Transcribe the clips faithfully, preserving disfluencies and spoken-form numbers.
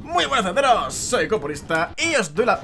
Muy buenas tardes, soy Coporista y os doy la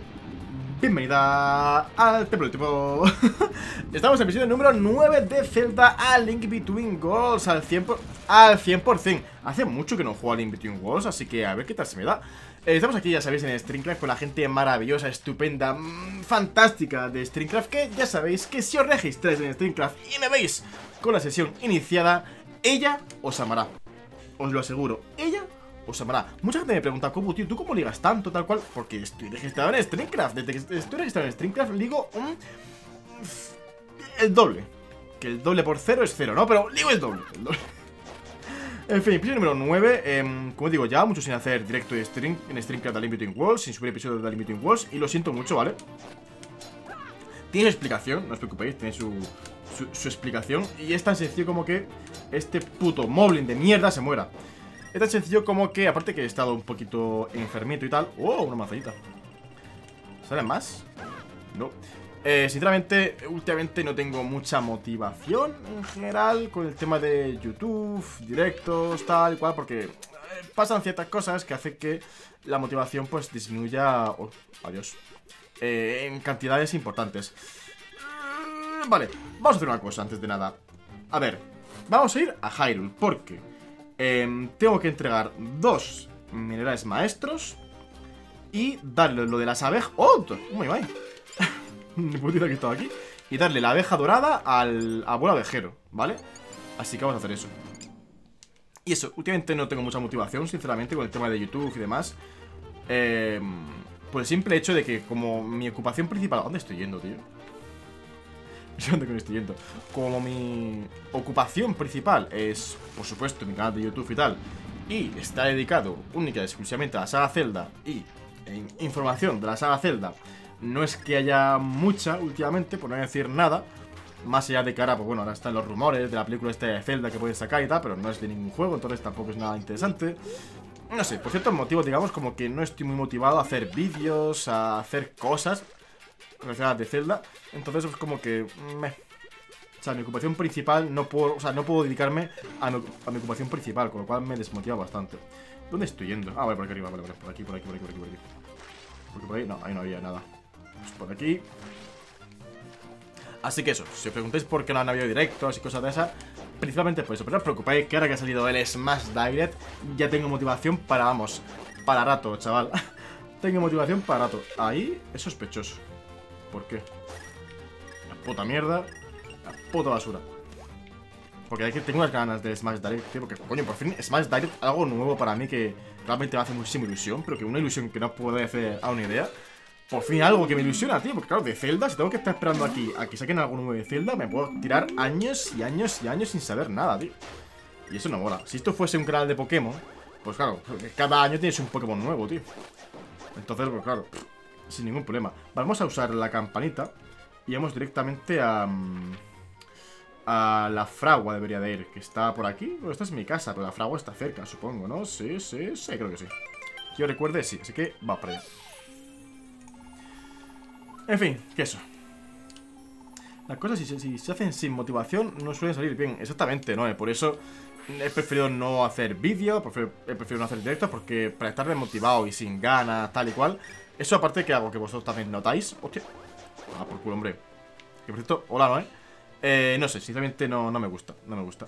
bienvenida al Templo del Tipo. Estamos en el episodio número nueve de Zelda A Link Between Worlds al cien por ciento, al cien por cien. Hace mucho que no juego a Link Between Worlds, así que a ver qué tal se me da. eh, Estamos aquí, ya sabéis, en Streamcraft con la gente maravillosa, estupenda, mmm, fantástica de Streamcraft. Que ya sabéis que si os registráis en Streamcraft y me veis con la sesión iniciada, ella os amará. Os lo aseguro, ella os amará. Mucha gente me pregunta, ¿cómo, tío? ¿Tú cómo ligas tanto, tal cual? Porque estoy registrado en Streamcraft. Desde que estoy registrado en Streamcraft, ligo un... el doble. Que el doble por cero es cero, ¿no? Pero ligo el doble, el doble. En fin, episodio número nueve. eh, Como digo ya, mucho sin hacer directo de stream, en Streamcraft de Link Between Worlds, sin subir episodios de Link Between Worlds. Y lo siento mucho, ¿vale? Tiene su explicación, no os preocupéis, tiene su, su, su explicación. Y es tan sencillo como que este puto moblin de mierda se muera. Es tan sencillo como que, aparte que he estado un poquito enfermito y tal. ¡Oh! Una manzanita. ¿Salen más? No. Eh, sinceramente, últimamente no tengo mucha motivación en general con el tema de YouTube, directos, tal y cual, porque eh, pasan ciertas cosas que hacen que la motivación pues disminuya. Oh, adiós. Eh, en cantidades importantes. Mm, Vale, vamos a hacer una cosa antes de nada. A ver, vamos a ir a Hyrule, porque Eh, tengo que entregar dos minerales maestros y darle lo de las abejas. ¡Oh! ¡Muy bien! Ni putita que estaba aquí. Y darle la abeja dorada al abuelo abejero, ¿vale? Así que vamos a hacer eso. Y eso, últimamente no tengo mucha motivación, sinceramente, con el tema de YouTube y demás. eh, Por el simple hecho de que como mi ocupación principal... ¿A dónde estoy yendo, tío? No sé dónde estoy yendo. Como mi ocupación principal es, por supuesto, mi canal de YouTube y tal, y está dedicado única y exclusivamente a la saga Zelda y en información de la saga Zelda, no es que haya mucha últimamente, por no decir nada. Más allá de que ahora, pues bueno, ahora están los rumores de la película esta de Zelda que puede sacar y tal, pero no es de ningún juego, entonces tampoco es nada interesante. No sé, por ciertos motivos, digamos, como que no estoy muy motivado a hacer vídeos, a hacer cosas relacionadas de Zelda. Entonces es como que meh. O sea, mi ocupación principal no puedo, o sea, no puedo dedicarme a mi, a mi ocupación principal, con lo cual me desmotiva bastante. ¿Dónde estoy yendo? Ah, vale, por aquí arriba, vale, vale, por aquí, por aquí, por aquí, por aquí, por aquí. Porque por ahí, no, ahí no había nada. Pues por aquí. Así que eso, si os preguntáis por qué no han habido directos y cosas de esas, principalmente por eso. Pero no os preocupéis que ahora que ha salido el Smash Direct, ya tengo motivación para, vamos, para rato, chaval. Tengo motivación para rato. Ahí es sospechoso. ¿Por qué? La puta mierda. La puta basura. Porque hay que tengo unas ganas de Smash Direct, tío. Porque, coño, por fin Smash Direct, algo nuevo para mí que realmente me hace muchísima ilusión. Pero que una ilusión que no puedo hacer a una idea. Por fin algo que me ilusiona, tío. Porque claro, de Zelda, si tengo que estar esperando aquí a que saquen algo nuevo de Zelda, me puedo tirar años y años y años sin saber nada, tío. Y eso no mola. Si esto fuese un canal de Pokémon, pues claro, cada año tienes un Pokémon nuevo, tío. Entonces, pues claro, sin ningún problema. Vamos a usar la campanita y vamos directamente a... A la fragua debería de ir, que está por aquí. Bueno, esta es mi casa, pero la fragua está cerca, supongo, ¿no? Sí, sí, sí, creo que sí. Que yo recuerde, sí, así que va para allá. En fin, que eso. Las cosas, si, si se hacen sin motivación, no suelen salir bien. Exactamente, ¿no? Por eso he preferido no hacer vídeos, he preferido no hacer directos, porque para estar desmotivado y sin ganas, tal y cual. Eso aparte que hago que vosotros también notáis. Hostia. Ah, por culo, hombre. Que por cierto, hola, ¿no, eh? Eh, no sé, sinceramente no, no me gusta. No me gusta.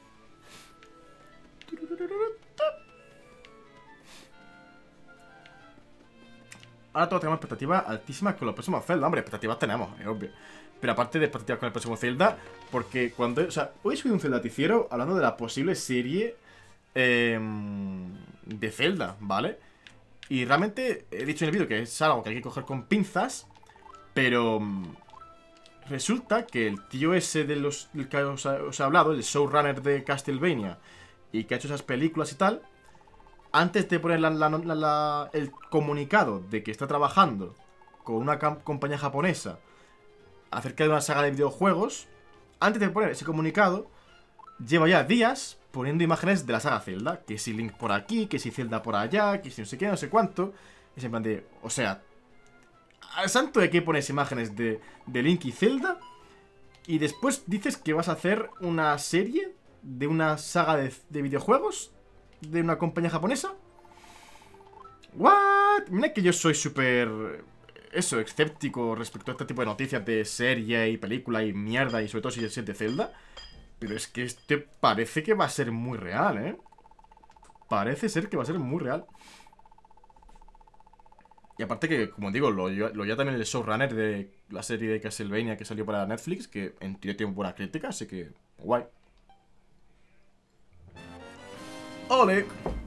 Ahora todos tenemos expectativas altísimas con los próximos Zelda. Hombre, expectativas tenemos, es obvio. Pero aparte de expectativas con el próximo Zelda, porque cuando... O sea, hoy he subido un Zeldaticiero hablando de la posible serie eh, de Zelda, ¿vale? Y realmente he dicho en el vídeo que es algo que hay que coger con pinzas, pero... Resulta que el tío ese de los del que os, os he hablado, el showrunner de Castlevania, y que ha hecho esas películas y tal, antes de poner la, la, la, la, el comunicado de que está trabajando con una compañía japonesa acerca de una saga de videojuegos, antes de poner ese comunicado, lleva ya días poniendo imágenes de la saga Zelda. Que si Link por aquí, que si Zelda por allá, que si no sé qué, no sé cuánto. Es en plan de, o sea, al santo de que pones imágenes de, de Link y Zelda y después dices que vas a hacer una serie de una saga de, de videojuegos de una compañía japonesa. ¿What? Mira que yo soy súper... Eso, escéptico respecto a este tipo de noticias de serie y película y mierda. Y sobre todo si es de Zelda. Pero es que este parece que va a ser muy real, ¿eh? Parece ser que va a ser muy real. Y aparte que, como digo, lo, lo ya también el showrunner de la serie de Castlevania que salió para Netflix, que en teoría tiene buena crítica, así que guay. ¡Ole!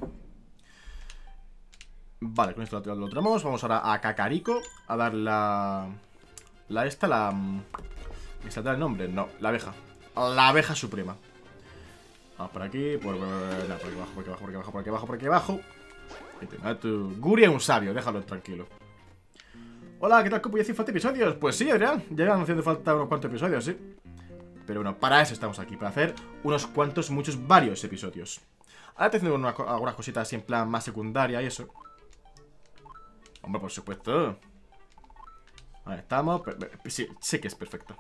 Vale, con esto lo, lo tenemos. Vamos ahora a Kakariko a dar la... La esta, la... ¿Me saldrá el nombre? No, la abeja. La abeja suprema. Vamos por aquí, por, por, no, por aquí abajo, por aquí abajo, por aquí abajo, por aquí abajo, por aquí abajo. Guri es un sabio, déjalo tranquilo. Hola, ¿qué tal, Copo? ¿Ya hacen falta episodios? Pues sí, Adrián, ya van haciendo falta unos cuantos episodios, sí. Pero bueno, para eso estamos aquí, para hacer unos cuantos, muchos, varios episodios. Ahora te haciendo una, algunas cositas así en plan más secundaria y eso. Hombre, por supuesto. Ahí estamos. Sí, sé que es perfecto.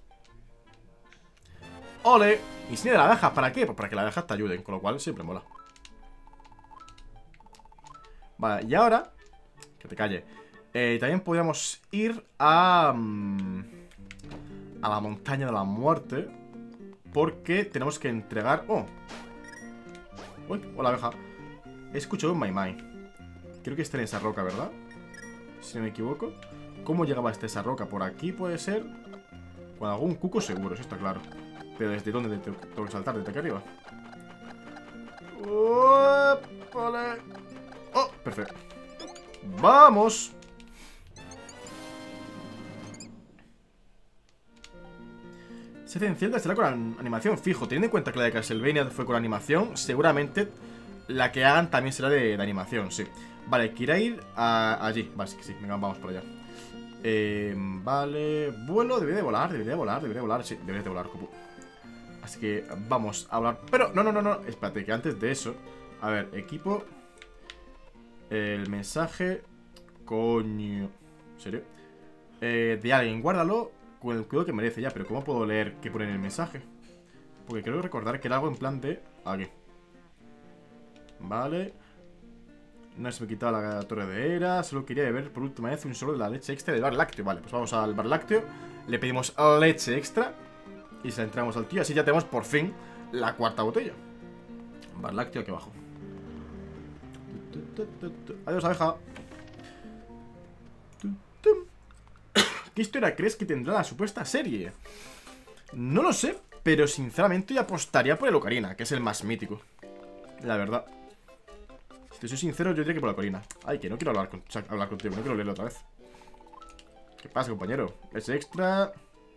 ¡Ole! Insignia de la abeja, ¿para qué? Pues para que las abejas te ayuden, con lo cual siempre mola. Vale, y ahora... Que te calle. Eh, también podríamos ir a... Um, a la montaña de la muerte. Porque tenemos que entregar... ¡Oh! Uy, hola abeja. He escuchado un Maimai. Creo que está en esa roca, ¿verdad? Si no me equivoco. ¿Cómo llegaba hasta esa roca? ¿Por aquí puede ser? Con algún cuco seguro, eso está claro. Pero ¿desde dónde tengo que saltar? ¿Desde aquí arriba? ¡Oh! Vale. ¡Oh! Perfecto. ¡Vamos! Se hace en Zelda será con animación fijo. Teniendo en cuenta que la de Castlevania fue con animación, seguramente la que hagan también será de, de animación, sí. Vale, quiero ir a, allí. Vale, sí, sí, venga, vamos por allá. Eh, vale, vuelo, debería de volar, debería de volar, debería de volar. Sí, debería de volar, Copu. Así que vamos a hablar. Pero, no, no, no, no, espérate, que antes de eso. A ver, equipo. El mensaje. Coño. ¿En serio? Eh, de alguien, guárdalo con el cuidado que merece ya. Pero ¿cómo puedo leer qué pone en el mensaje? Porque creo recordar que era algo en plan de... Aquí. Vale. No se me quitaba la torre de Era. Solo quería beber por última vez un solo de la leche extra del bar lácteo. Vale, pues vamos al bar lácteo. Le pedimos leche extra. Y se la entramos al tío. Así ya tenemos por fin la cuarta botella. Bar lácteo aquí abajo. Adiós, abeja. ¿Qué historia crees que tendrá la supuesta serie? No lo sé, pero sinceramente yo apostaría por el Ocarina, que es el más mítico. La verdad. Si te soy sincero, yo diría que por el Ocarina. Ay, que no quiero hablar, con, hablar contigo, no quiero leerlo otra vez. ¿Qué pasa, compañero? Es extra.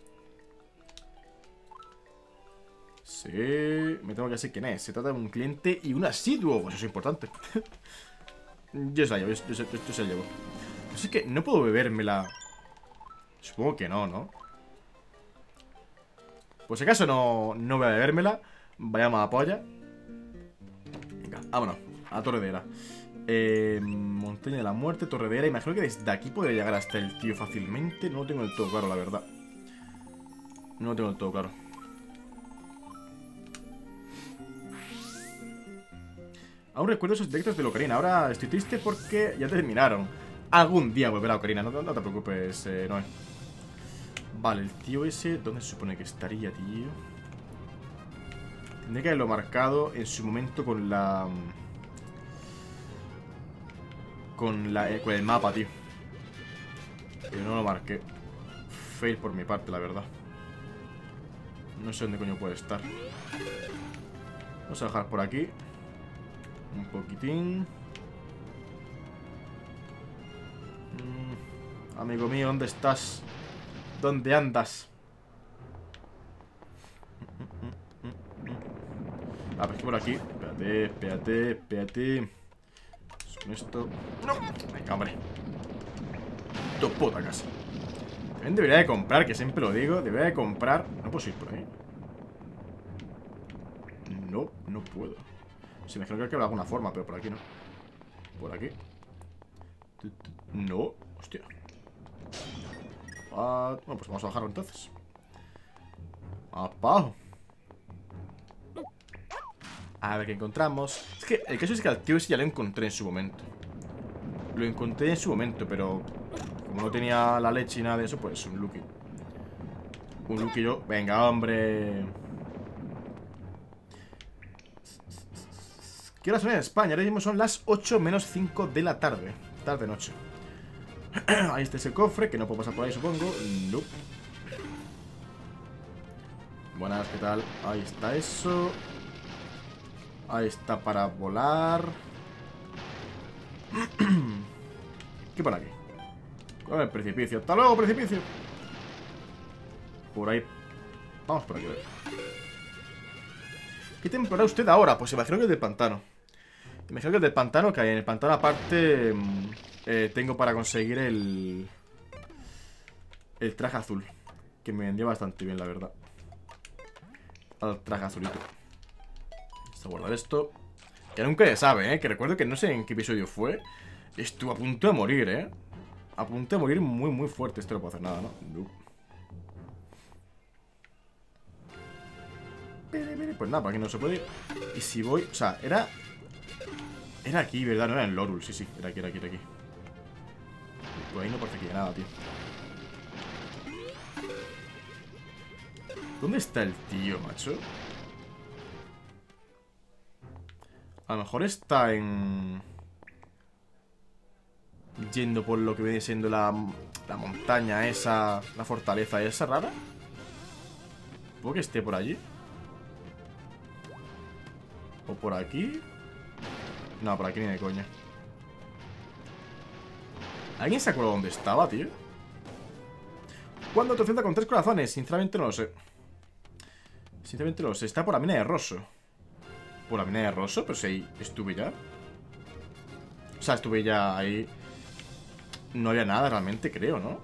Sí, me tengo que decir quién es. Se trata de un cliente y un asiduo. Pues eso es importante. Yo se la llevo, yo, yo, yo, yo se la llevo. Así que no puedo bebérmela. Supongo que no, ¿no? Pues si acaso no, no voy a bebérmela. Vaya mala polla. Venga, vámonos. A la Torre de Era. eh, Montaña de la Muerte, Torre de Era. Imagino que desde aquí podría llegar hasta el tío fácilmente. No lo tengo del todo claro, la verdad. No lo tengo del todo claro. Aún recuerdo esos directos de Ocarina. Ahora estoy triste porque ya terminaron. Algún día volverá a Ocarina, no, no te preocupes, eh, Noé. Vale, el tío ese, ¿dónde se supone que estaría, tío? Tendría que haberlo marcado en su momento con la... Con la eh, con el mapa, tío. Pero no lo marqué. Fail por mi parte, la verdad. No sé dónde coño puede estar. Vamos a dejar por aquí un poquitín. mm, Amigo mío, ¿dónde estás? ¿Dónde andas? Ah, pues por aquí. Espérate, espérate, espérate. Con esto. ¡No! Venga, hombre. Tu puta casa. También debería de comprar, que siempre lo digo. Debería de comprar. No puedo ir por ahí. No, no puedo. Si me imagino que habrá alguna forma, pero por aquí no. Por aquí. No. Hostia. Ah, bueno, pues vamos a bajarlo entonces. Abajo. A ver qué encontramos. Es que el caso es que al tío ese ya lo encontré en su momento. Lo encontré en su momento, pero como no tenía la leche y nada de eso, pues un Lucky. Un Lucky yo. Venga, hombre. ¿Qué horas son en España? Ahora mismo son las ocho menos cinco de la tarde. Tarde-noche. Ahí está ese cofre, que no puedo pasar por ahí, supongo. No. Buenas, ¿qué tal? Ahí está eso. Ahí está para volar. ¿Qué por aquí? Con el precipicio. ¡Hasta luego, precipicio! Por ahí. Vamos por aquí, a ver. ¿Qué temporada usted ahora? Pues imagino que es del pantano. Imagino que es del pantano, que hay en el pantano aparte eh, tengo para conseguir el el traje azul, que me vendría bastante bien, la verdad. Al traje azulito. Vamos a guardar esto. Que nunca se sabe, ¿eh? Que recuerdo que no sé en qué episodio fue. Estuve a punto de morir, ¿eh? A punto de morir muy, muy fuerte. Esto no puedo hacer nada, ¿no? No. Pues nada, para aquí no se puede ir. Y si voy... O sea, era... Era aquí, ¿verdad? No era en Lorul. Sí, sí, era aquí, era aquí, era aquí. Por ahí no parece que haya nada, tío. ¿Dónde está el tío, macho? A lo mejor está en... Yendo por lo que viene siendo la, la montaña esa, la fortaleza esa rara. ¿Puedo que esté por allí? ¿O por aquí? No, por aquí ni de coña. ¿Alguien se acuerda dónde estaba, tío? ¿Cuándo te enfrentas con tres corazones? Sinceramente no lo sé. Sinceramente no lo sé. Está por la mina de Rosso. ¿Por la mina de Rosso? Pero si ahí estuve ya. O sea, estuve ya ahí. No había nada realmente, creo, ¿no?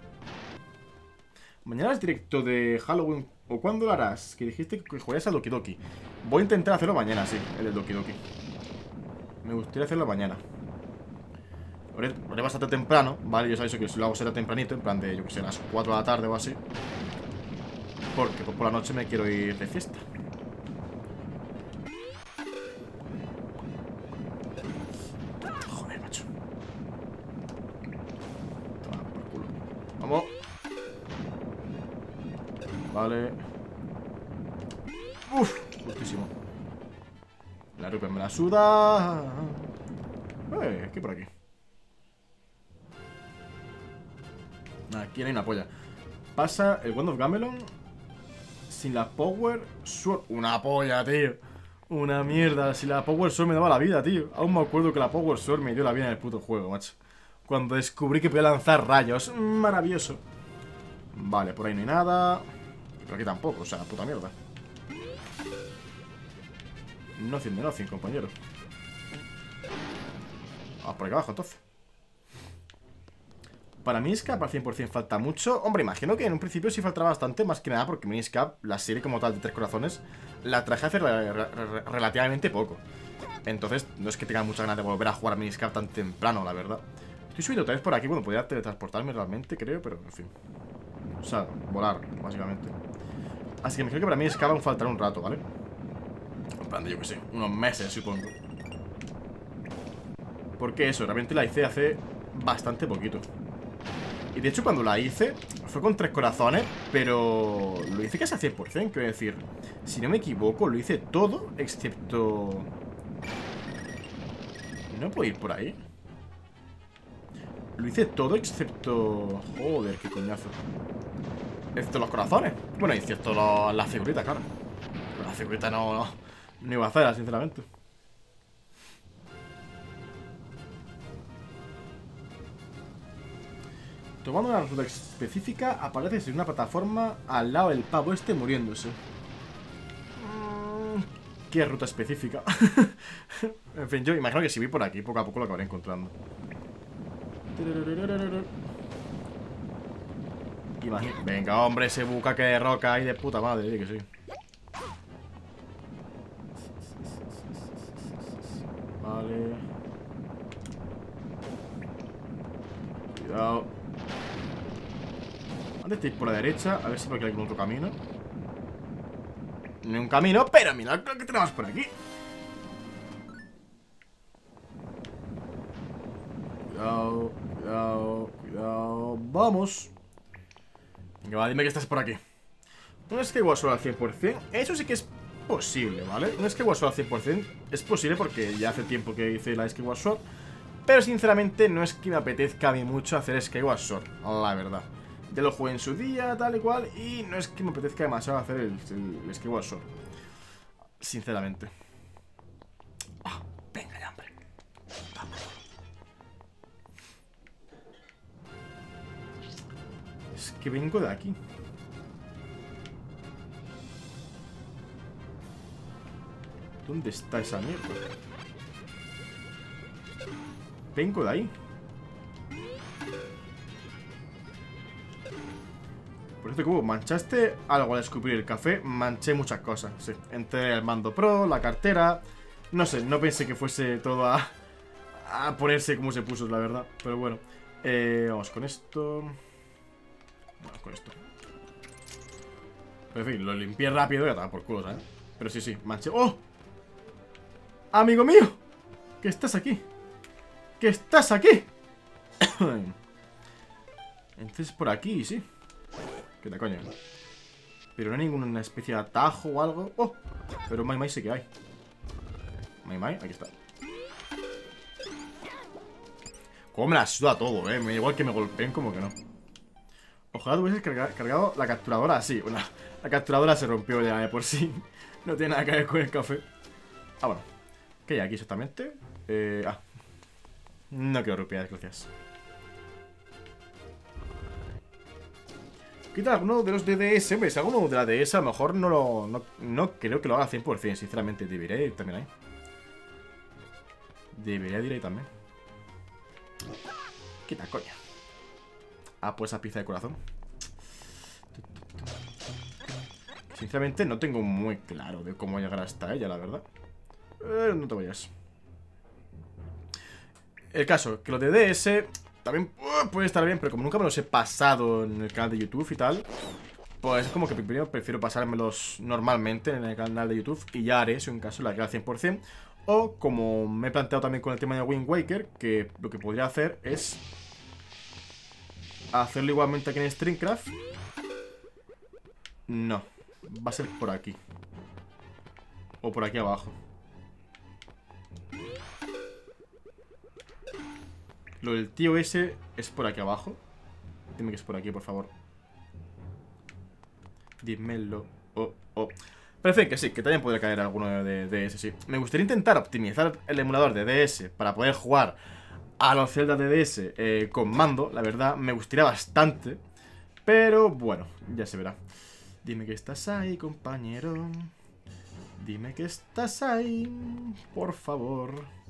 Mañana es directo de Halloween. ¿O cuándo lo harás? Que dijiste que jugarías al Doki Doki. Voy a intentar hacerlo mañana, sí. El del Doki Doki. Me gustaría hacerlo mañana. Lo haré, lo haré bastante temprano, ¿vale? Yo sabéis que si lo hago será tempranito. En plan de, yo que sé, a las cuatro de la tarde o así. Porque pues, por la noche me quiero ir de fiesta. Joder, macho. Toma por culo. Vamos. Vale. Uf, justísimo. La rupa me la suda. Eh, ¿qué por aquí? Aquí no hay una polla. Pasa el Wand of Gamelon sin la Power Sword. Una polla, tío. Una mierda. Si la Power Sword me daba la vida, tío. Aún me acuerdo que la Power Sword me dio la vida en el puto juego, macho. Cuando descubrí que podía lanzar rayos. Maravilloso. Vale, por ahí no hay nada. Pero aquí tampoco, o sea, puta mierda. Nothing de nothing, compañero. Vamos por aquí abajo, entonces. Para Minish Cap al cien por cien falta mucho. Hombre, imagino que en un principio sí faltará bastante. Más que nada porque Minish Cap, la serie como tal de Tres Corazones, la traje hace re re re relativamente poco. Entonces, no es que tenga mucha ganas de volver a jugar a Minish Cap tan temprano, la verdad. Estoy subiendo otra vez por aquí. Bueno, podría teletransportarme realmente, creo, pero en fin. O sea, volar, básicamente. Así que me creo que para Minish Cap aún faltará un rato, ¿vale? En plan de, yo que sé, unos meses, supongo. Porque eso, realmente la hice hace bastante poquito. Y de hecho cuando la hice fue con tres corazones, pero lo hice casi al cien por cien, quiero decir. Si no me equivoco, lo hice todo excepto... ¿No puedo ir por ahí? Lo hice todo excepto... Joder, qué coñazo. Excepto los corazones. Bueno, excepto los, las figuritas, claro. Pero las figuritas no, no, no iba a hacerlas, sinceramente. Tomando una ruta específica, apareces en una plataforma al lado del pavo este muriéndose. ¿Qué ruta específica? En fin, yo imagino que si voy por aquí, poco a poco lo acabaré encontrando. Imagino... Venga, hombre, ese bucaque de roca ahí de puta madre, que sí. Vale. Cuidado. Antes de ir por la derecha, a ver si por aquí hay algún otro camino. Ni un camino, pero mira lo que tenemos por aquí. Cuidado. cuidado, cuidado. Vamos. Venga, va, dime que estás por aquí. Un Skyward Sword al cien por cien. Eso sí que es posible, ¿vale? Un Skyward Sword al cien por cien es posible porque ya hace tiempo que hice la Skyward Sword. Pero sinceramente no es que me apetezca a mí mucho hacer Skyward Sword, la verdad. Ya lo jugué en su día, tal y cual, y no es que me apetezca demasiado hacer el, el, el Skyward Sword. Sinceramente. Ah, venga ya, hombre. Vamos. Es que vengo de aquí. ¿Dónde está esa mierda? Vengo de ahí. Por cierto, como manchaste algo al escupir el café, manché muchas cosas. Sí, entre el mando pro, la cartera. No sé, no pensé que fuese todo a, a ponerse como se puso, la verdad. Pero bueno, eh, vamos con esto. Vamos con esto. Pero en fin, lo limpié rápido y ya estaba por culo, ¿sabes? Pero sí, sí, manché. ¡Oh! ¡Amigo mío! Que estás aquí. ¡Que estás aquí! Entonces por aquí, sí. ¿Qué tal, coño? Pero no hay ninguna especie de atajo o algo. ¡Oh! Pero Mai Mai sí que hay. Mai Mai, aquí está. Cómo me la suda todo, eh. Me da igual que me golpeen como que no. Ojalá tuvieses carga cargado la capturadora así. Bueno, la capturadora se rompió ya de por sí. No tiene nada que ver con el café. Ah, bueno. ¿Qué hay aquí exactamente? Eh, ah. No quiero rupias, gracias. Quita alguno de los de D S. Hombre, si alguno de la D S a lo mejor no lo... No, no creo que lo haga al cien por cien, sinceramente. Debería ir también ahí. Debería ir ahí también. Quita, coño. Ah, pues esa pieza de corazón. Sinceramente no tengo muy claro de cómo llegar hasta ella, la verdad. Eh, no te vayas. El caso, que lo de D S también uh, puede estar bien, pero como nunca me los he pasado en el canal de YouTube y tal, pues es como que primero prefiero pasármelos normalmente en el canal de YouTube y ya haré, si un caso, la que al cien por cien. O como me he planteado también con el tema de Wind Waker, que lo que podría hacer es hacerlo igualmente aquí en Streamcraft. No, va a ser por aquí. O por aquí abajo. Lo del tío ese es por aquí abajo. Dime que es por aquí, por favor. Dímelo. Oh, oh. Parece que sí, que también podría caer alguno de D S, sí. Me gustaría intentar optimizar el emulador de D S para poder jugar a los Zelda de D S eh, con mando. La verdad, me gustaría bastante. Pero bueno, ya se verá. Dime que estás ahí, compañero. Dime que estás ahí, por favor.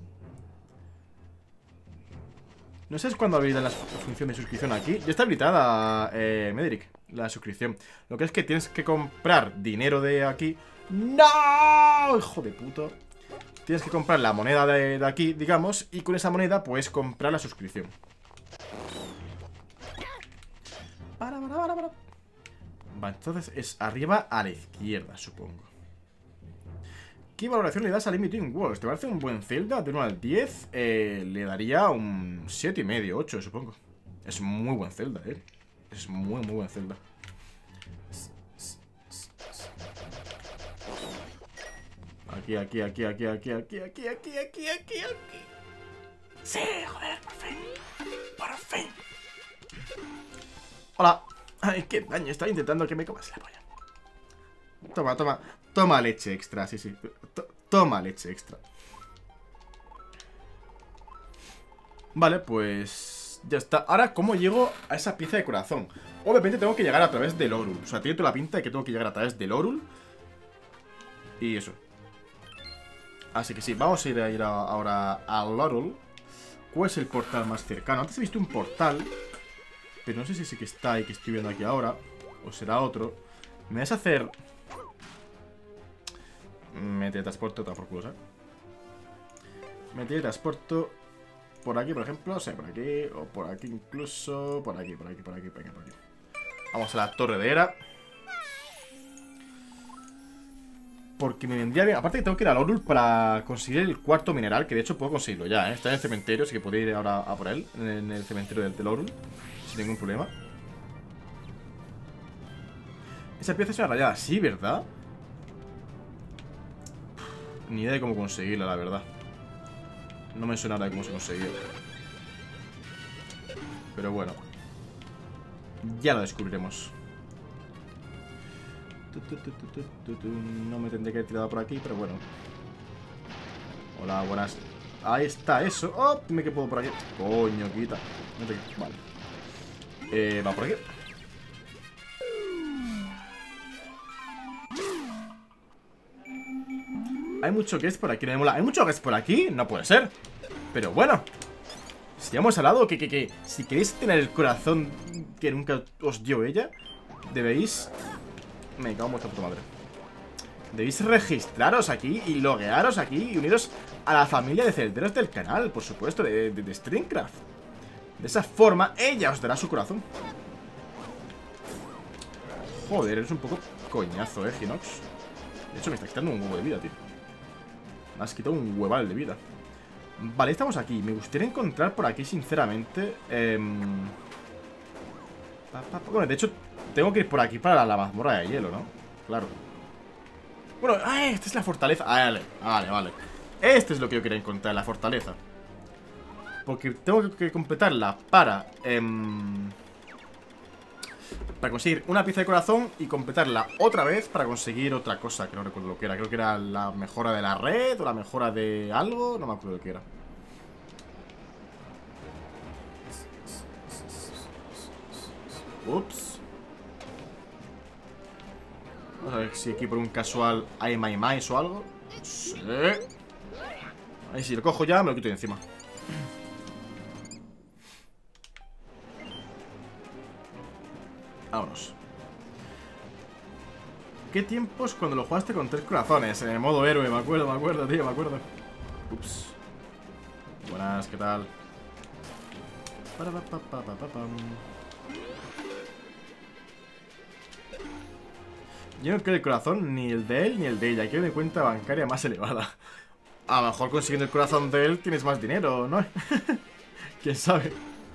No sé cuándo habilitan la función de suscripción aquí. Ya está habilitada, eh, Medric, la suscripción. Lo que es que tienes que comprar dinero de aquí. ¡No! ¡Hijo de puto! Tienes que comprar la moneda de, de aquí, digamos. Y con esa moneda puedes comprar la suscripción. Para, para, para, para. Va, entonces es arriba a la izquierda, supongo. ¿Qué valoración le das a Limiting Worlds? ¿Te parece un buen Zelda? De uno al diez, eh, le daría un siete y medio, ocho, supongo. Es muy buen Zelda, eh. Es muy, muy buen Zelda. Aquí, aquí, aquí, aquí, aquí, aquí, aquí, aquí, aquí, aquí, aquí. Sí, joder, por fin. Por fin. Hola. Ay, qué daño. Estaba intentando que me comas la polla. Toma, toma. Toma leche extra, sí, sí. T Toma leche extra. Vale, pues ya está. Ahora, ¿cómo llego a esa pieza de corazón? Obviamente tengo que llegar a través del Lorule. O sea, tiene toda la pinta de que tengo que llegar a través del Lorule. Y eso. Así que sí, vamos a ir a ir a, ahora al Lorule. ¿Cuál es el portal más cercano? Antes he visto un portal, pero no sé si ese que está ahí que estoy viendo aquí ahora o será otro. Me vas a hacer... Me teletransporto otra por culo, ¿sabes? Me teletransporto por aquí, por ejemplo. O sea, por aquí. O por aquí incluso. Por aquí, por aquí, por aquí, por aquí, por aquí. Vamos a la torre de Hera. Porque me vendría bien. Aparte que tengo que ir al Lorul para conseguir el cuarto mineral. Que de hecho puedo conseguirlo ya, ¿eh? Está en el cementerio, así que puedo ir ahora a por él. En el cementerio del, del Lorul, sin ningún problema. Esa pieza es una rayada, sí, ¿verdad? Ni idea de cómo conseguirla, la verdad. No me suena nada de cómo se conseguía. Pero bueno, ya lo descubriremos. No me tendré que haber tirado por aquí, pero bueno. Hola, buenas. Ahí está, eso. Oh, dime que puedo por aquí. Coño, quita. No te... Vale. Eh, va por aquí. Hay mucho que es por aquí, no me mola. ¿Hay mucho que es por aquí? No puede ser. Pero bueno, si ya hemos hablado que, que, que si queréis tener el corazón que nunca os dio ella, debéis... Me cago en vuestra puta madre. Debéis registraros aquí y loguearos aquí y uniros a la familia de celderos del canal, por supuesto, de, de, de Streamcraft. De esa forma, ella os dará su corazón. Joder, eres un poco coñazo, eh, Hinox. De hecho, me está quitando un huevo de vida, tío. Me has quitado un hueval de vida. Vale, estamos aquí. Me gustaría encontrar por aquí, sinceramente. Eh... Bueno, de hecho, tengo que ir por aquí para la mazmorra de hielo, ¿no? Claro. Bueno, ah, esta es la fortaleza. Ah, vale, vale, vale. Este es lo que yo quería encontrar, la fortaleza. Porque tengo que completarla para... Eh... Para conseguir una pieza de corazón y completarla otra vez para conseguir otra cosa, que no recuerdo lo que era. Creo que era la mejora de la red o la mejora de algo. No me acuerdo lo que era. Ups. Vamos a ver si aquí por un casual hay My Mais o algo. Sí. Ahí si lo cojo ya me lo quito de encima. Vámonos. ¿Qué tiempos cuando lo jugaste con tres corazones? En el modo héroe, me acuerdo, me acuerdo, tío, me acuerdo. Ups. Buenas, ¿qué tal? Para, pa, pa, pa, pa, pa, pam. Yo no quiero el corazón ni el de él ni el de ella. Quiero mi cuenta bancaria más elevada. A lo mejor consiguiendo el corazón de él tienes más dinero, ¿no? ¿Quién sabe?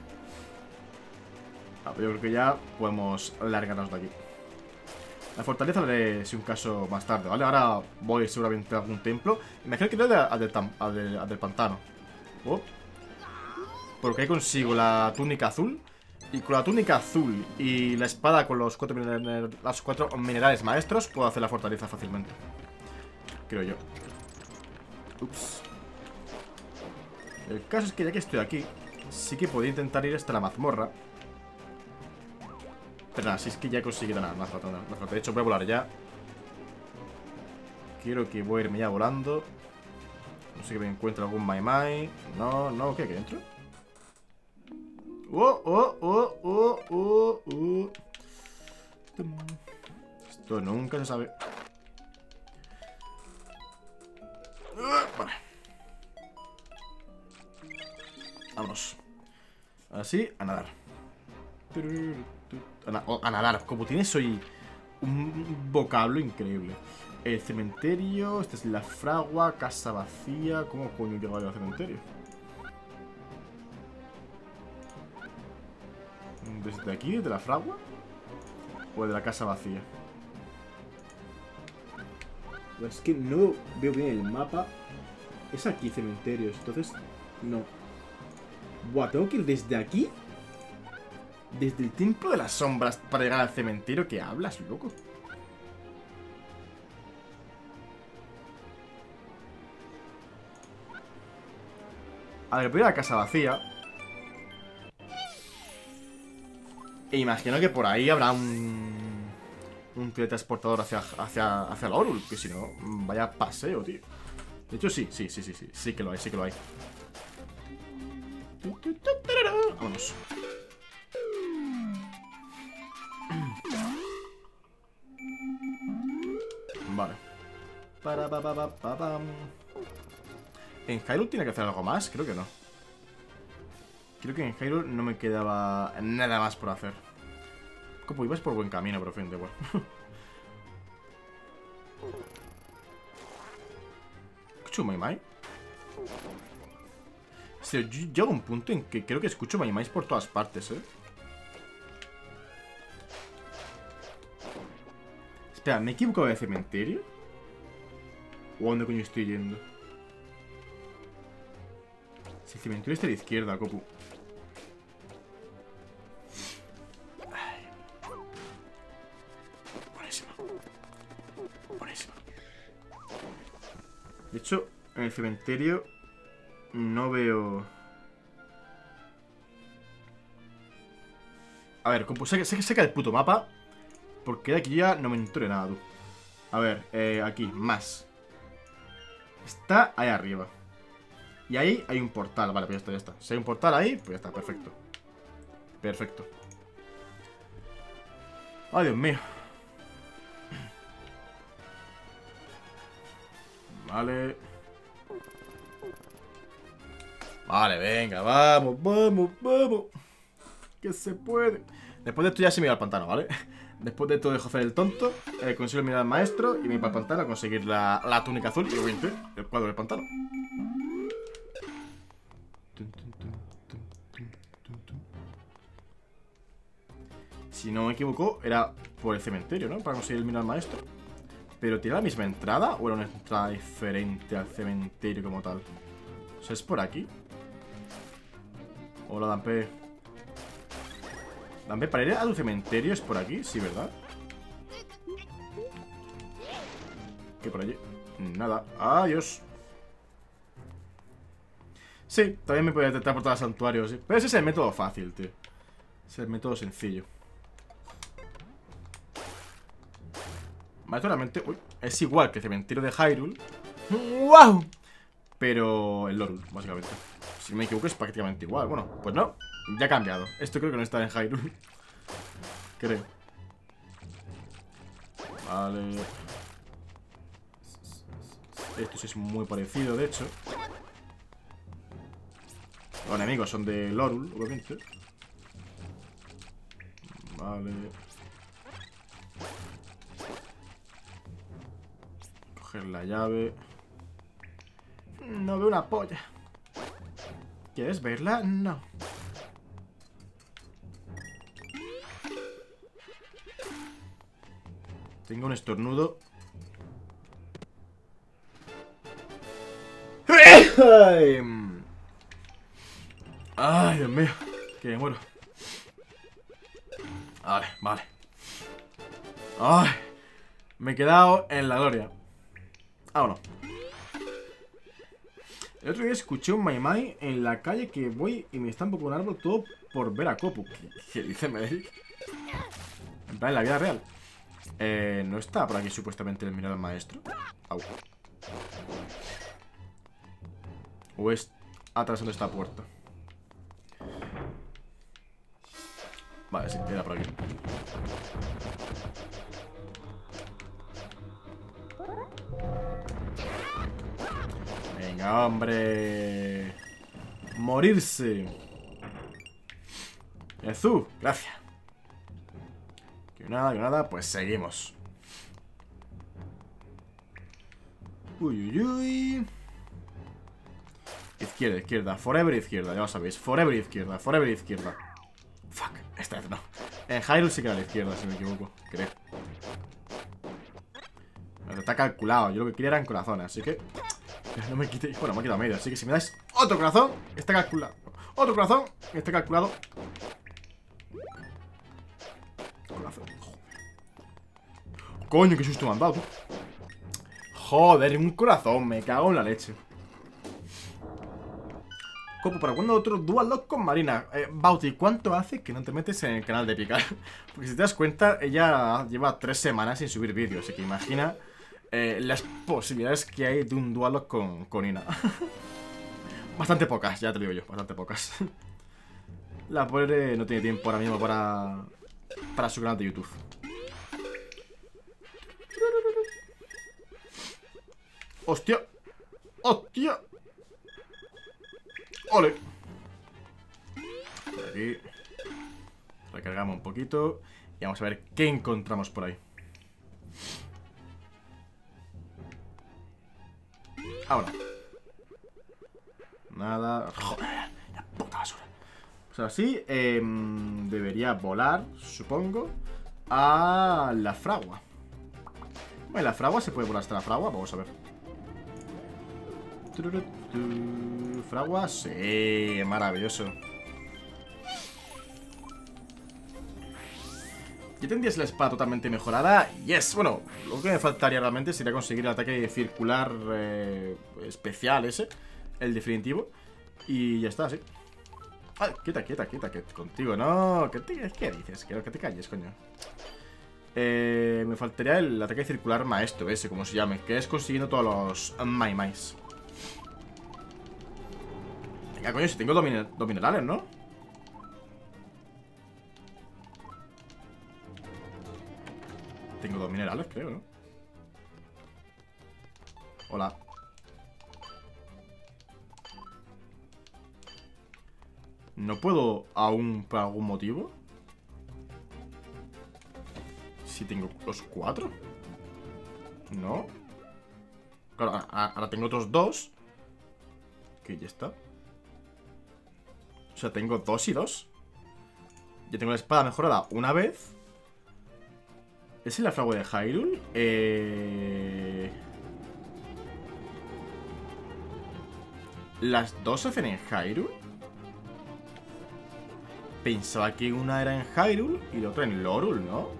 Ah, pero yo creo que ya podemos largarnos de aquí. La fortaleza la haré si un caso más tarde, ¿vale? Ahora voy seguramente a algún templo. Imagino que iré al del, al del, al del pantano. Oh. Porque ahí consigo la túnica azul. Y con la túnica azul y la espada con los cuatro, miner los cuatro minerales maestros puedo hacer la fortaleza fácilmente. Creo yo. Ups. El caso es que ya que estoy aquí, sí que podría intentar ir hasta la mazmorra. Pero nada, si es que ya he conseguido nada, más falta, más falta. De hecho voy a volar ya. Quiero que voy a irme ya volando. No sé que me encuentre algún Mai Mai. No, no, ¿qué hay aquí dentro? Oh, oh, oh, oh, oh, oh. Esto nunca se sabe. Vale. Vámonos. Así, a nadar. A, na a nadar. Como tienes hoy un vocablo increíble. El cementerio. Esta es la fragua. Casa vacía. ¿Cómo coño llego al cementerio? ¿Desde aquí? ¿Desde la fragua? ¿O de la casa vacía? Pues es que no veo bien el mapa. Es aquí cementerios. Entonces, no. Buah, ¿tengo que ir desde aquí? ¿Desde el templo de las sombras para llegar al cementerio? ¿Qué hablas, loco? A ver, voy a la casa vacía. E imagino que por ahí habrá un... Un teletransportador hacia, hacia, hacia la Lorul. Que si no, vaya paseo, tío. De hecho, sí, sí, sí, sí, sí. Sí que lo hay, sí que lo hay. Vámonos. Vale. Para, pa, pa, pa, pa, pam. ¿En Hyrule tiene que hacer algo más? Creo que no. Creo que en Hyrule no me quedaba nada más por hacer. Como ibas por buen camino, pero fin de bueno. ¿Escucho Mai Mai? O sea, yo llego a un punto en que creo que escucho Mai Mai por todas partes, ¿eh? Espera, ¿me he equivocado de cementerio? ¿O a dónde coño estoy yendo? Si el cementerio está a la izquierda, Copu. Buenísima. Buenísima. De hecho, en el cementerio no veo... A ver, Copu, sé que saca el puto mapa, porque de aquí ya no me entero de nada, tú. A ver, eh, aquí, más. Está ahí arriba. Y ahí hay un portal, vale, pues ya está, ya está. Si hay un portal ahí, pues ya está, perfecto. Perfecto. Ay, Dios mío. Vale. Vale, venga, vamos, vamos, vamos. Que se puede. Después de esto ya se me iba al pantano, ¿vale? Después de todo dejo hacer el tonto, eh, consigo mirar al maestro y me voy para el pantano a conseguir la, la túnica azul y obviamente el cuadro del pantano. Si no me equivoco, era por el cementerio, ¿no? Para conseguir el mirar al maestro. ¿Pero tiene la misma entrada o era una entrada diferente al cementerio como tal? O sea, ¿es por aquí? Hola, Dampe. Dampe, para ir al cementerio es por aquí, sí, ¿verdad? ¿Qué por allí? Nada. Adiós. Sí, también me podía transportar al santuario, sí. Pero ese es el método fácil, tío. Es el método sencillo. Naturalmente, uy, es igual que el cementerio de Hyrule. ¡Wow! Pero el Lorul, básicamente. Si me equivoco es prácticamente igual. Bueno, pues no, ya ha cambiado. Esto creo que no está en Hyrule. Creo. Vale. Esto sí es muy parecido, de hecho. Los enemigos son de Lorul, obviamente. Vale. Coger la llave. No veo una polla. ¿Quieres verla? No. Tengo un estornudo. Ay, Ay, Dios mío. Que me muero. Vale, vale. Ay, me he quedado en la gloria. Ah, no. El otro día escuché un Mai Mai en la calle que voy y me estampo con un árbol todo por ver a Copu. ¿Qué, qué dice Mederic? En plan, en la vida real. Eh, ¿no está por aquí supuestamente el mirador maestro? Au. ¿O es atrás de esta puerta? Vale, sí, era por aquí. Venga, hombre. Morirse. Jesús, gracias. Que nada, que nada, pues seguimos. Uy, uy, uy. Izquierda, izquierda, forever izquierda, ya lo sabéis. Forever izquierda, forever izquierda. Fuck, esta vez no. En Hyrule sí que era a la izquierda, si me equivoco, creo. Pero está calculado, yo lo que quería eran corazones, así que... No me quite... Bueno, me ha quitado medio, así que si me dais otro corazón, está calculado. Otro corazón, está calculado. Corazón, joder. Coño, qué susto me han dado, tú. Joder, un corazón, me cago en la leche. Copo, ¿para cuándo otro Dual Lock con Marina? Eh, Bauti, ¿cuánto hace que no te metes en el canal de Picar? Porque si te das cuenta, ella lleva tres semanas sin subir vídeos. Así que imagina eh, las posibilidades que hay de un Dual Lock con, con Ina. Bastante pocas, ya te lo digo yo, bastante pocas. La pobre no tiene tiempo ahora mismo para, para su canal de YouTube. ¡Hostia! ¡Hostia! ¡Ole! Por aquí. Recargamos un poquito. Y vamos a ver qué encontramos por ahí. Ahora. Nada. Joder, la puta basura. O sea, sí, eh, debería volar, supongo, a la fragua. Vale, la fragua, se puede volar hasta la fragua. Vamos a ver. Fragua, sí, maravilloso. ¿Ya tendrías la espada totalmente mejorada? Yes, bueno, lo que me faltaría realmente sería conseguir el ataque circular eh, especial ese, el definitivo. Y ya está, sí. Ah, quieta, quieta, quieta, que contigo no. ¿Qué, te, ¿Qué dices? Quiero que te calles, coño. Eh, me faltaría el ataque circular maestro ese, como se llame, que es consiguiendo todos los Mai Mais. Venga, coño, si tengo dos, miner dos minerales, ¿no? Tengo dos minerales, creo, ¿no? Hola. ¿No puedo aún por algún motivo? Si tengo los cuatro. ¿No? Claro, ahora tengo otros dos. Que ya está. O sea, tengo dos y dos. Ya tengo la espada mejorada una vez. ¿Es en la fragua de Hyrule? Eh... ¿Las dos se hacen en Hyrule? Pensaba que una era en Hyrule y la otra en Lorule, ¿no?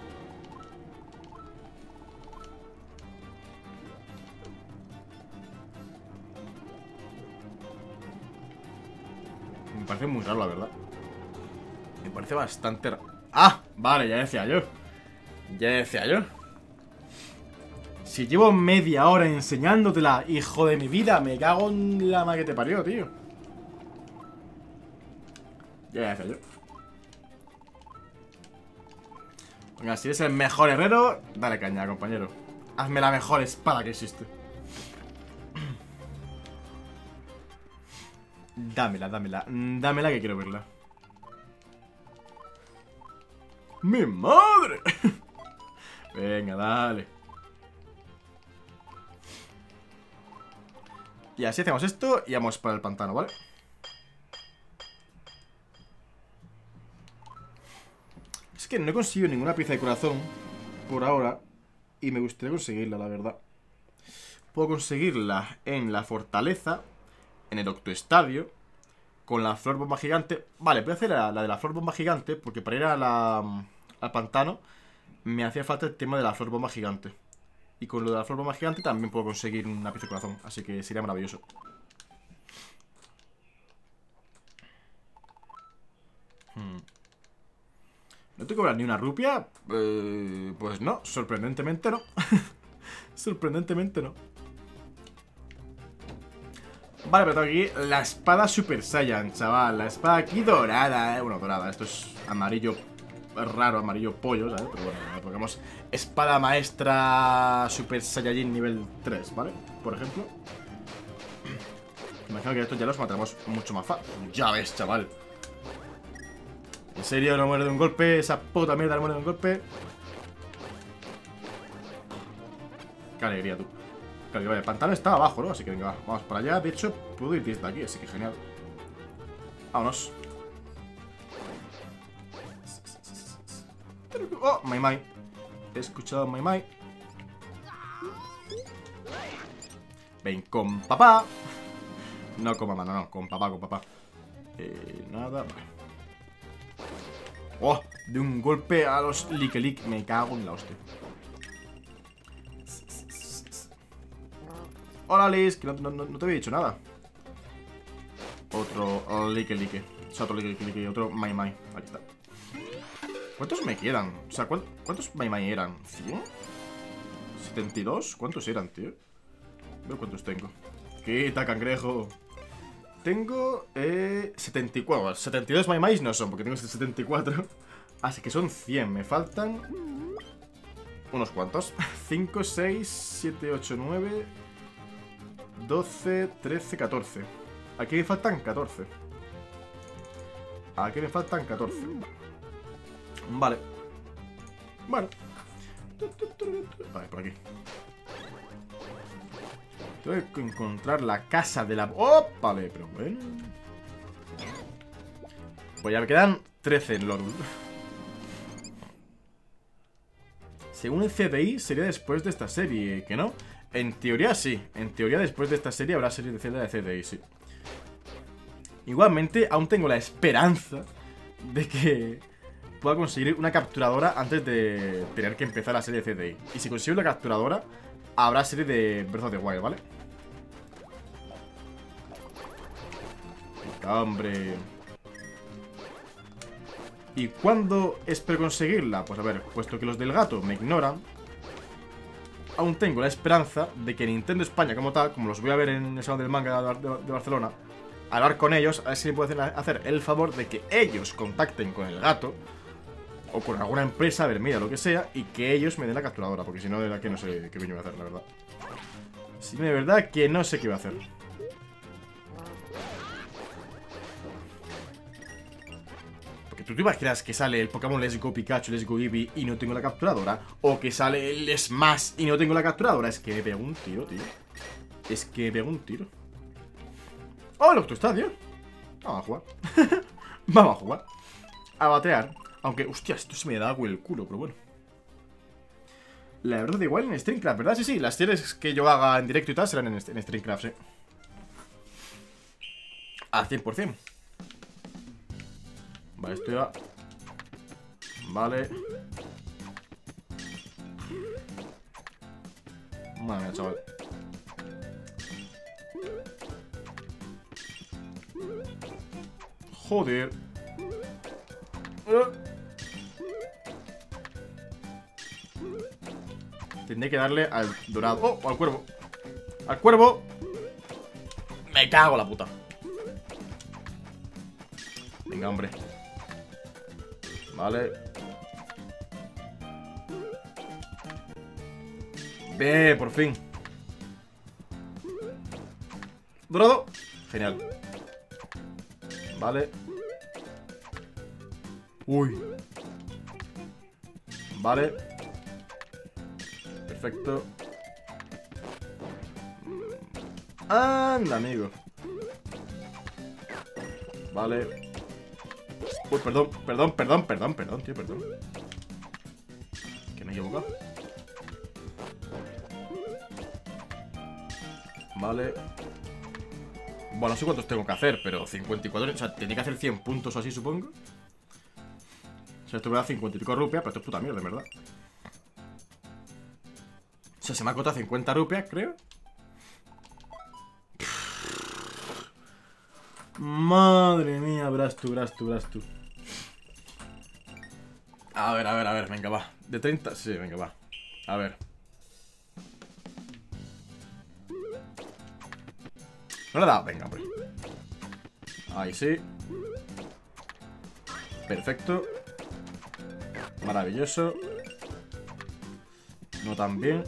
Me parece muy raro, la verdad. Me parece bastante raro. ¡Ah! Vale, ya decía yo. Ya decía yo. Si llevo media hora enseñándotela, hijo de mi vida, me cago en la madre que te parió, tío. Ya decía yo. Venga, si eres el mejor herrero, dale caña, compañero. Hazme la mejor espada que existe. Dámela, dámela. Dámela que quiero verla. ¡Mi madre! Venga, dale. Y así hacemos esto y vamos para el pantano, ¿vale? Es que no he conseguido ninguna pieza de corazón por ahora y me gustaría conseguirla, la verdad. Puedo conseguirla en la fortaleza, en el octoestadio, con la flor bomba gigante. Vale, voy a hacer la, la de la flor bomba gigante porque para ir a la, al pantano me hacía falta el tema de la flor bomba gigante. Y con lo de la flor bomba gigante también puedo conseguir una pieza de corazón. Así que sería maravilloso. Hmm. ¿No te cobran ni una rupia? Eh, pues no, sorprendentemente no. Sorprendentemente no. Vale, pero tengo aquí la espada Super Saiyan, chaval. La espada aquí dorada, eh. Bueno, dorada, esto es amarillo raro, amarillo pollo, ¿sabes? Pero bueno, pongamos espada maestra Super Saiyajin nivel tres, ¿vale? Por ejemplo. Imagino que estos ya los mataremos mucho más fácil. Ya ves, chaval. ¿En serio no muere de un golpe? Esa puta mierda no muere de un golpe. Qué alegría, tú. Claro, vale, el pantano está abajo, ¿no? Así que venga, vamos para allá. De hecho, puedo ir desde aquí, así que genial. Vámonos. Oh, Mai Mai. He escuchado Mai Mai. Ven con papá. No con mamá, no, no, con papá, con papá. Eh, nada, vale. Oh, de un golpe a los Lickelick. Me cago en la hostia. Hola, Liz, que no, no, no te había dicho nada. Otro Lickelick. O sea, otro Lickelick y otro Mai Mai. Aquí está. ¿Cuántos me quedan? O sea, ¿cuántos Mai Mai eran? ¿cien? ¿setenta y dos? ¿Cuántos eran, tío? Veo cuántos tengo. Quita, cangrejo. Tengo eh, setenta y cuatro. setenta y dos Mai Mai no son, porque tengo setenta y cuatro. Así que son cien. Me faltan unos cuantos. cinco, seis, siete, ocho, nueve, doce, trece, catorce. Aquí me faltan catorce. Aquí me faltan catorce. Vale. Bueno. Vale, por aquí. Tengo que encontrar la casa de la... ¡Oh! Vale, pero bueno. Pues ya me quedan trece en Lorul. Según el C D I, sería después de esta serie, ¿que no? En teoría sí. En teoría después de esta serie habrá serie de Zelda de C D I, sí. Igualmente, aún tengo la esperanza de que pueda conseguir una capturadora antes de tener que empezar la serie de C D I. Y si consigo la capturadora, habrá serie de Breath of the Wild, ¿vale? Venga, hombre. ¿Y cuándo espero conseguirla? Pues a ver, puesto que los del gato me ignoran, aún tengo la esperanza de que Nintendo España como tal, como los voy a ver en el Salón del Manga de Barcelona, hablar con ellos, a ver si me pueden hacer el favor de que ellos contacten con el gato o con alguna empresa, a ver, mira, lo que sea, y que ellos me den la capturadora, porque si no, de verdad que no sé qué coño voy a hacer, la verdad. Sí, de verdad que no sé qué voy a hacer. ¿Tú te imaginas que sale el Pokémon Let's Go Pikachu, Let's Go Eevee y no tengo la capturadora? ¿O que sale el Smash y no tengo la capturadora? Es que me pego un tiro, tío. Es que me pego un tiro. ¡Oh, el Octostadio! Vamos a jugar. Vamos a jugar. A batear. Aunque, hostia, esto se me da agua el culo, pero bueno. La verdad, igual en Streamcraft, ¿verdad? Sí, sí, las series que yo haga en directo y tal serán en, en Streamcraft, sí. Al cien por cien. Vale, esto ya. Vale. Madre mía, chaval. Joder. Tendré que darle al dorado. Oh, al cuervo. Al cuervo. Me cago en la puta. Venga, hombre. Vale. Ve, por fin. Dorado. Genial. Vale. Uy. Vale. Perfecto. Anda, amigo. Vale. Uy, perdón, perdón, perdón, perdón, perdón, tío, perdón. Que me he equivocado. Vale. Bueno, no sé cuántos tengo que hacer, pero cincuenta y cuatro, o sea, tenía que hacer cien puntos o así, supongo. O sea, esto me da cincuenta y pico rupias, pero esto es puta mierda, en verdad. O sea, se me ha costado cincuenta rupias, creo. Madre mía, verás tú, verás tú, verás tú. A ver, a ver, a ver, venga, va. De treinta, sí, venga, va. A ver. ¿No le da? Venga, hombre. Ahí sí. Perfecto. Maravilloso. No tan bien.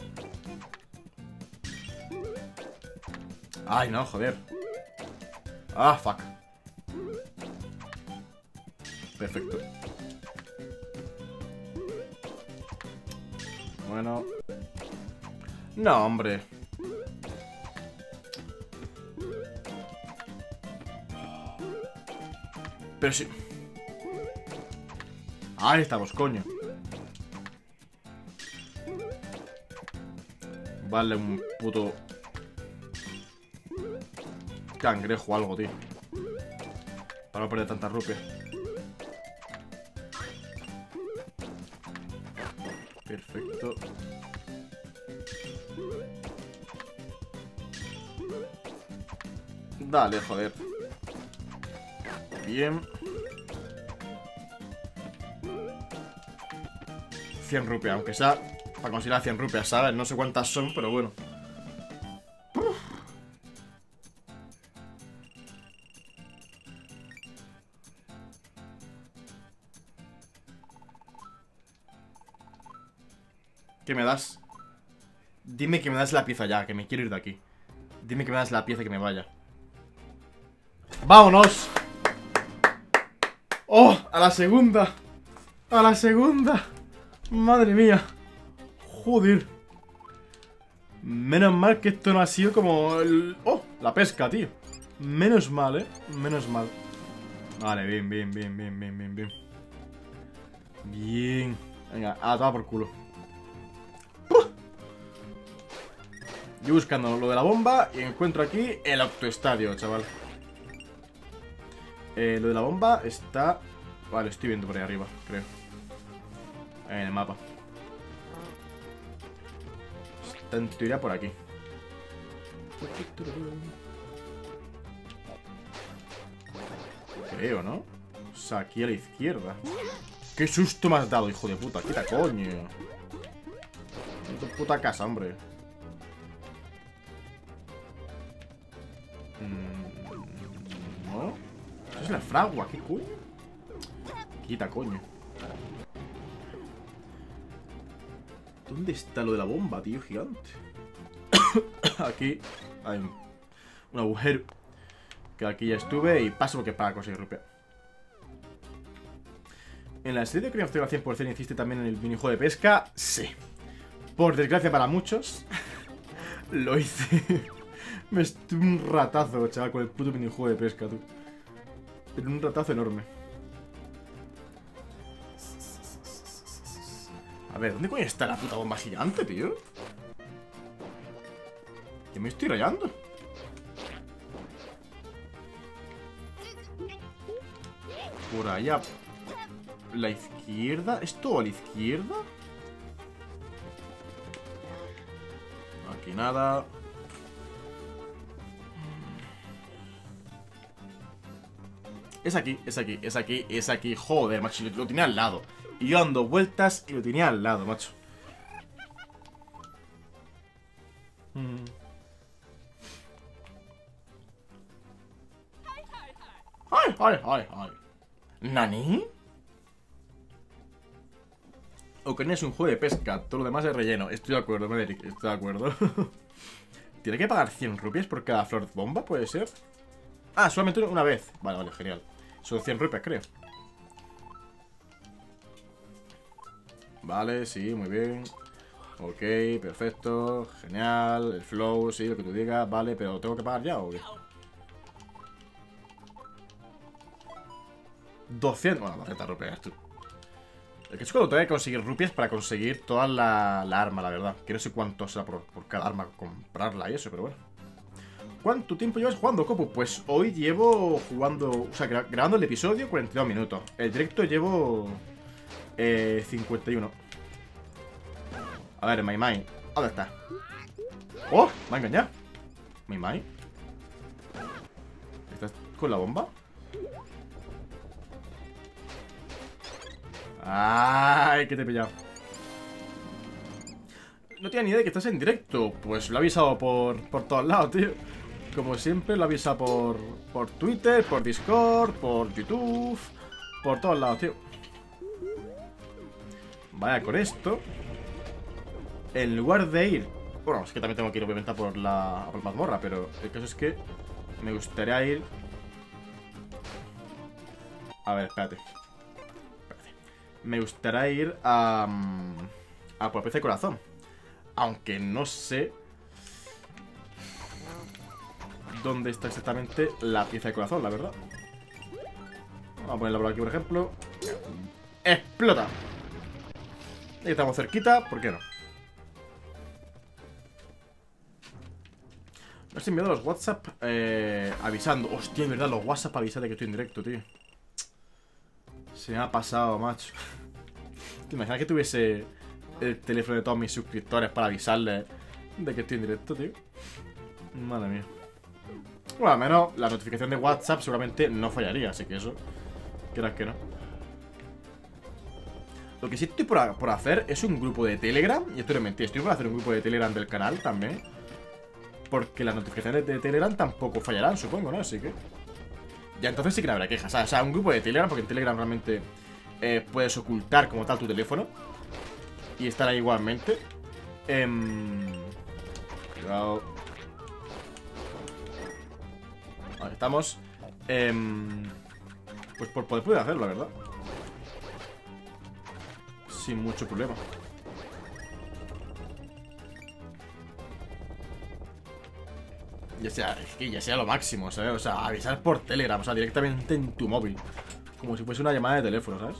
Ay, no, joder. Ah, fuck. Perfecto. Bueno. No, hombre. Pero sí. Ahí estamos, coño. Vale, un puto cangrejo o algo, tío. Para no perder tanta rupia. Perfecto. Dale, joder. Bien. cien rupias, aunque sea para conseguir las cien rupias, ¿sabes? No sé cuántas son, pero bueno. Uf. ¿Qué me das? Dime que me das la pieza ya, que me quiero ir de aquí. Dime que me das la pieza y que me vaya. ¡Vámonos! ¡Oh! ¡A la segunda! ¡A la segunda! ¡Madre mía! ¡Joder! Menos mal que esto no ha sido como el... ¡Oh! La pesca, tío. Menos mal, ¿eh? Menos mal. Vale, bien, bien, bien, bien, bien, bien, bien. Bien. Venga, a tomar por culo. ¡Puh! Yo buscando lo de la bomba y encuentro aquí el autoestadio, chaval. Eh, lo de la bomba está... Vale, estoy viendo por ahí arriba, creo. En el mapa. Está en teoría por aquí. Creo, ¿no? O sea, aquí a la izquierda. ¡Qué susto me has dado, hijo de puta! ¡Quita coño! En tu puta casa, hombre. Mm, ¿No? Eso es la fragua, ¿qué coño? Quita coño. ¿Dónde está lo de la bomba, tío? Gigante. Aquí hay un, un agujero. Que aquí ya estuve y paso porque para conseguir rupia. ¿En la serie de Crane of Time al cien por cien hiciste también en el minijuego de pesca? Sí. Por desgracia para muchos, lo hice. Me estuve un ratazo, chaval, con el puto minijuego de pesca, tú. Pero un ratazo enorme. A ver, ¿dónde coño está la puta bomba gigante, tío? Yo me estoy rayando. Por allá. ¿La izquierda? ¿Es todo a la izquierda? Aquí nada. Es aquí, es aquí, es aquí, es aquí. Joder, macho, lo tenía al lado. Y yo dando vueltas y lo tenía al lado, macho. Mm. ¡Ay, ay, ay, ay! ¿Nani? Ocarina es un juego de pesca, todo lo demás es relleno. Estoy de acuerdo, Maverick, estoy de acuerdo. ¿Tiene que pagar cien rupias por cada flor bomba? ¿Puede ser? Ah, solamente una vez. Vale, vale, genial. Son cien rupias, creo. Vale, sí, muy bien. Ok, perfecto, genial. El flow, sí, lo que tú digas. Vale, pero ¿tengo que pagar ya o qué? doscientos, bueno, doscientas rupias, tú. Es que es cuando tengo que conseguir rupias para conseguir toda la, la arma, la verdad. Que no sé cuánto será por, por cada arma comprarla y eso, pero bueno. ¿Cuánto tiempo llevas jugando, Copu? Pues hoy llevo jugando, o sea, gra grabando el episodio cuarenta y dos minutos. El directo llevo eh, cincuenta y uno. A ver, Mai Mai, ¿dónde está? ¡Oh! Me ha engañado. Mai Mai. ¿Estás con la bomba? ¡Ay! Que te he pillado. No tenía ni idea de que estás en directo. Pues lo he avisado por, por todos lados, tío. Como siempre, lo he avisado por, por Twitter, por Discord, por YouTube. Por todos lados, tío. Vaya, con esto, en lugar de ir... Bueno, es que también tengo que ir obviamente por la, por la mazmorra, pero el caso es que me gustaría ir... A ver, espérate. Me gustaría ir a... A por pieza de corazón. Aunque no sé dónde está exactamente la pieza de corazón, la verdad. Vamos a ponerla por aquí, por ejemplo. ¡Explota! Y estamos cerquita, ¿por qué no? No has enviado los WhatsApp eh, avisando. Hostia, es verdad, los WhatsApp avisan de que estoy en directo, tío. Se me ha pasado, macho. ¿Te imaginas que tuviese el teléfono de todos mis suscriptores para avisarles de que estoy en directo, tío? Madre mía. Bueno, al menos la notificación de WhatsApp seguramente no fallaría, así que eso, quieras que no. Lo que sí estoy por, por hacer es un grupo de Telegram. Y esto no es mentira, estoy por hacer un grupo de Telegram del canal también. Porque las notificaciones de Telegram tampoco fallarán, supongo, ¿no? Así que... Ya entonces sí que no habrá quejas. O sea, un grupo de Telegram, porque en Telegram realmente eh, puedes ocultar como tal tu teléfono y estar ahí igualmente. Eh... Cuidado. Vale, estamos. Eh... Pues por poder poder hacerlo, la verdad. Sin mucho problema. Ya sea, es que ya sea lo máximo, ¿sabes? O sea, avisar por Telegram, o sea, directamente en tu móvil. Como si fuese una llamada de teléfono, ¿sabes?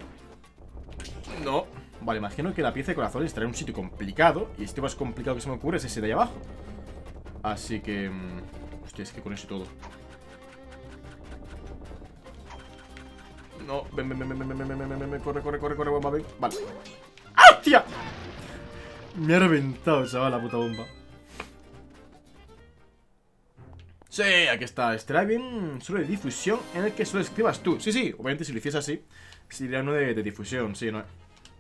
No. Vale, imagino que la pieza de corazón estará en un sitio complicado. Y este más complicado que se me ocurre es ese de ahí abajo. Así que... Hostia, es que con eso y todo. No, ven, ven, ven, ven, ven, ven, ven, ven, ven, ven, corre, corre, corre, corre, bomba, ven. Vale. ¡Hostia! Me ha reventado, chaval, la puta bomba. Sí, aquí está. Estará bien solo de difusión en el que solo escribas tú. Sí, sí, obviamente si lo hiciese así sería uno de, de difusión, sí, ¿no?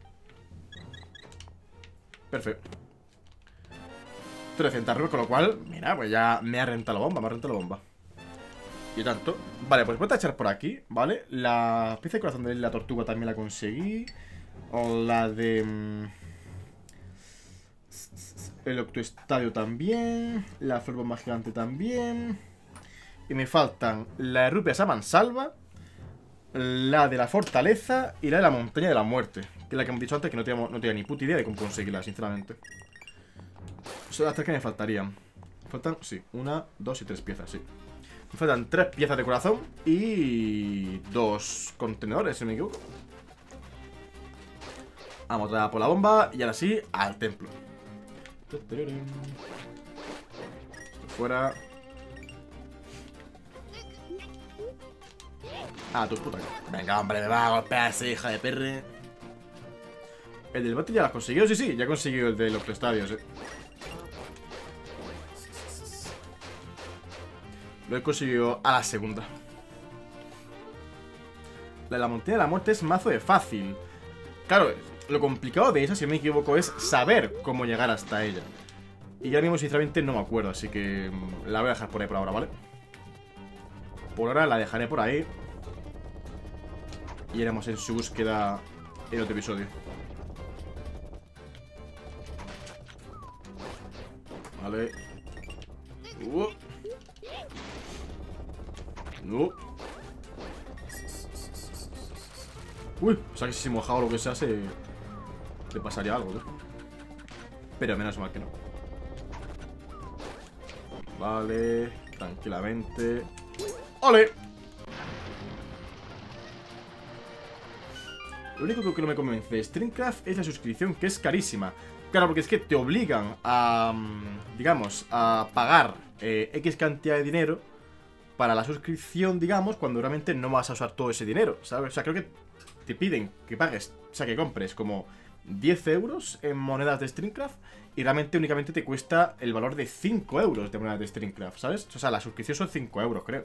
Perfecto. trescientos arriba, con lo cual, mira, pues ya me ha rentado la bomba, me ha rentado la bomba. Y tanto. Vale, pues voy a tachar por aquí, ¿vale? La pieza de corazón de la tortuga también la conseguí. O la de... Mmm, el octoestadio también. La flor más gigante también. Y me faltan la de rupias a mansalva, la de la fortaleza y la de la montaña de la muerte, que es la que hemos dicho antes, que no tenía, no tenía ni puta idea de cómo conseguirla, sinceramente. Son las tres que me faltarían. Me faltan, sí, una, dos y tres piezas, sí. Me faltan tres piezas de corazón y dos contenedores, si no me equivoco. Vamos a por la bomba y ahora sí, al templo. Fuera. Ah, tu puta. Venga, hombre, me va a golpear ese hija de perre. El del bate ya lo has conseguido, sí, sí, ya he conseguido el de los estadios, eh. Lo he conseguido a la segunda. La de la montaña de la muerte es mazo de fácil. Claro, lo complicado de esa, si no me equivoco, es saber cómo llegar hasta ella. Y ya mismo, sinceramente, no me acuerdo, así que la voy a dejar por ahí por ahora, ¿vale? Por ahora la dejaré por ahí. Y iremos en su búsqueda en otro episodio. Vale. Uh. Uh. Uy, o sea que si se mojaba o lo que sea, se... le pasaría algo, ¿no? Pero menos mal que no. Vale, tranquilamente. ¡Ole! Lo único que no me convence de Streamcraft es la suscripción, que es carísima. Claro, porque es que te obligan a, digamos, a pagar eh, X cantidad de dinero para la suscripción, digamos, cuando realmente no vas a usar todo ese dinero, ¿sabes? O sea, creo que te piden que pagues, o sea, que compres como diez euros en monedas de Streamcraft y realmente únicamente te cuesta el valor de cinco euros de monedas de Streamcraft, ¿sabes? O sea, la suscripción son cinco euros, creo.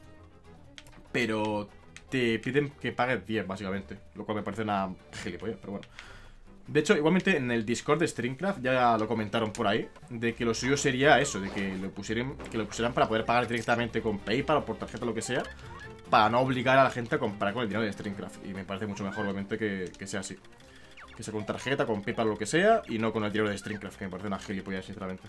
Pero te piden que pagues diez, básicamente, lo cual me parece una gilipollas, pero bueno. De hecho, igualmente en el Discord de Streamcraft ya lo comentaron por ahí, de que lo suyo sería eso, de que lo pusieran, que lo pusieran para poder pagar directamente con PayPal o por tarjeta o lo que sea, para no obligar a la gente a comprar con el dinero de Streamcraft. Y me parece mucho mejor, obviamente, que, que sea así. Que sea con tarjeta, con PayPal o lo que sea, y no con el dinero de Streamcraft, que me parece una gilipollas, sinceramente.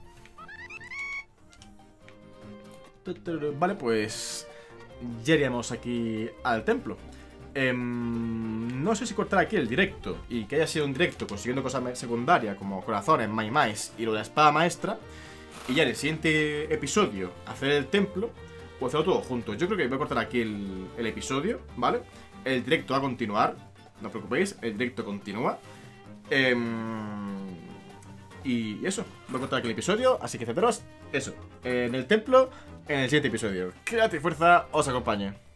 Vale, pues ya iríamos aquí al templo. Eh, no sé si cortar aquí el directo y que haya sido un directo consiguiendo cosas secundarias como corazones, mai mais y lo de la espada maestra, y ya en el siguiente episodio hacer el templo o hacerlo todo junto. Yo creo que voy a cortar aquí el, el episodio, ¿vale? El directo va a continuar, no os preocupéis, el directo continúa. eh, Y eso, voy a cortar aquí el episodio, así que ceteros, eso, en el templo, en el siguiente episodio. Que la Trifuerza os acompañe.